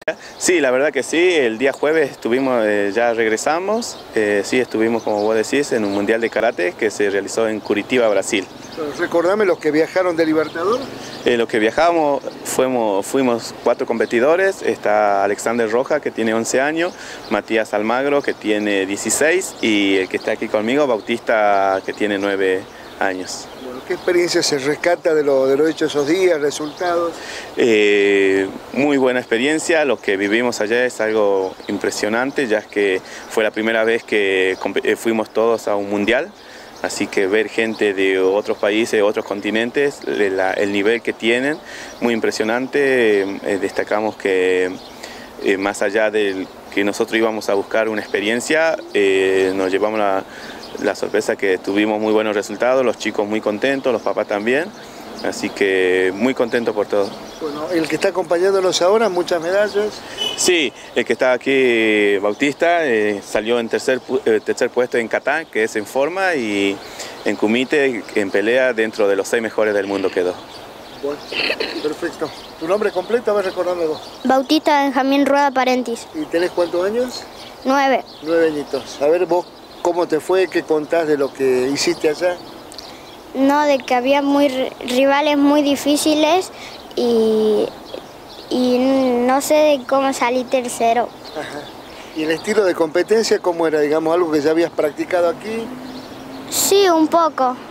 Sí, la verdad que sí, el día jueves estuvimos, ya regresamos, sí estuvimos, como vos decís, en un mundial de karate que se realizó en Curitiba, Brasil. Recordame los que viajaron de Libertador. Los que viajamos fuimos 4 competidores, está Alexander Roja que tiene 11 años, Matías Almagro que tiene 16 y el que está aquí conmigo, Bautista, que tiene 9 años. Bueno, ¿qué experiencia se rescata de lo hecho esos días, resultados? Muy buena experiencia, lo que vivimos allá es algo impresionante, ya que fue la primera vez que fuimos todos a un mundial, así que ver gente de otros países, de otros continentes, el nivel que tienen, muy impresionante. Destacamos que más allá de que nosotros íbamos a buscar una experiencia, nos llevamos la sorpresa que tuvimos muy buenos resultados, los chicos muy contentos, los papás también, así que muy contentos por todo. Bueno, el que está acompañándonos ahora, muchas medallas. Sí, el que está aquí, Bautista, salió en tercer puesto en kata, que es en forma, y en kumite, en pelea, dentro de los 6 mejores del mundo quedó. Bueno, perfecto. ¿Tu nombre completo? A ver, recordame vos. Bautista Benjamín Rueda Parentis. ¿Y tenés cuántos años? 9. 9 añitos. A ver vos, ¿cómo te fue? ¿Qué contás de lo que hiciste allá? No, de que había rivales muy difíciles y no sé de cómo salí tercero. Ajá. ¿Y el estilo de competencia cómo era? Digamos, algo que ya habías practicado aquí. Sí, un poco. Ajá.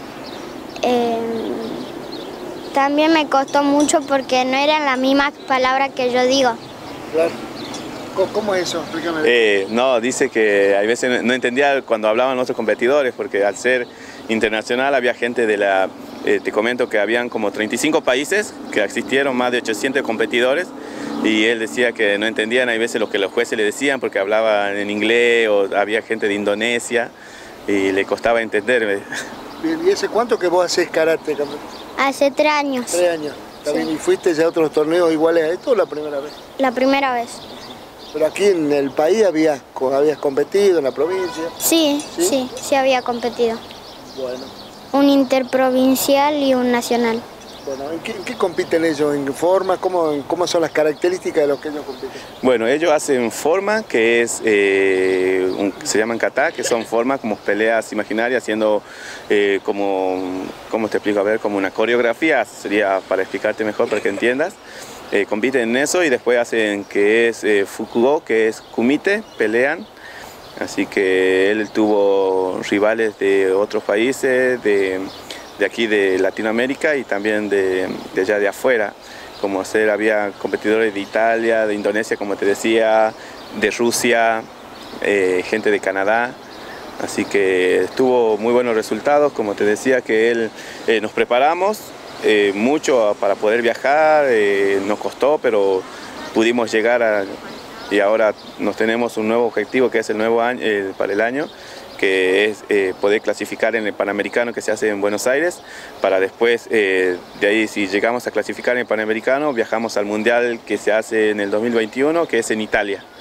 También me costó mucho porque no eran las mismas palabras que yo digo. Claro. ¿Cómo es eso? Explícame. No, dice que a veces no entendía cuando hablaban otros competidores, porque al ser internacional había gente de la... te comento que habían como 35 países que existieron, más de 800 competidores, y él decía que no entendían a veces lo que los jueces le decían porque hablaban en inglés, o había gente de Indonesia y le costaba entender. Bien, ¿y hace cuánto que vos hacés karate? Hace 3 años. 3 años. ¿Está bien? Sí. ¿Y fuiste ya a otros torneos iguales a esto o la primera vez? La primera vez. Pero aquí en el país habías competido, en la provincia. Sí había competido. Bueno. Un interprovincial y un nacional. Bueno, ¿en qué compiten ellos? ¿En forma? ¿Cómo son las características de los que ellos compiten? Bueno, ellos hacen forma, que es, se llaman kata, que son formas como peleas imaginarias, haciendo ¿cómo te explico? A ver, como una coreografía, sería para explicarte mejor, para que entiendas. Compiten en eso y después hacen que es fukugo, que es kumite, pelean. Así que él tuvo rivales de otros países, de aquí de Latinoamérica y también de allá de afuera. Como había competidores de Italia, de Indonesia, como te decía, de Rusia, gente de Canadá. Así que tuvo muy buenos resultados, como te decía, que él nos preparamos mucho para poder viajar, nos costó, pero pudimos llegar y ahora nos tenemos un nuevo objetivo que es el nuevo año, para el año, que es poder clasificar en el Panamericano que se hace en Buenos Aires, para después, de ahí si llegamos a clasificar en el Panamericano, viajamos al Mundial que se hace en el 2021, que es en Italia.